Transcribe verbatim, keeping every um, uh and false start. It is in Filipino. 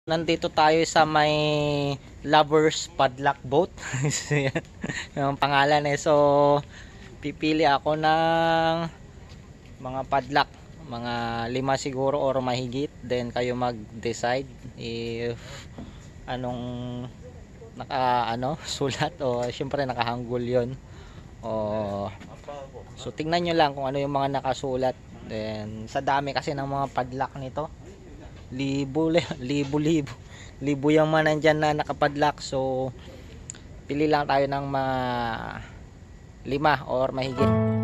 Nandito tayo sa may Lovers Padlock Boat. Yung pangalan eh. So, pipili ako ng mga padlock. Mga lima siguro or mahigit. Then kayo mag-decide if anong naka ano sulat o syempre nakahanggol yon. O so tingnan nyo lang kung ano yung mga nakasulat. Then sa dami kasi ng mga padlock nito, libo libo libo libo yung mga nandyan na nakapadlock. So pili lang tayo ng mga lima or mahigit.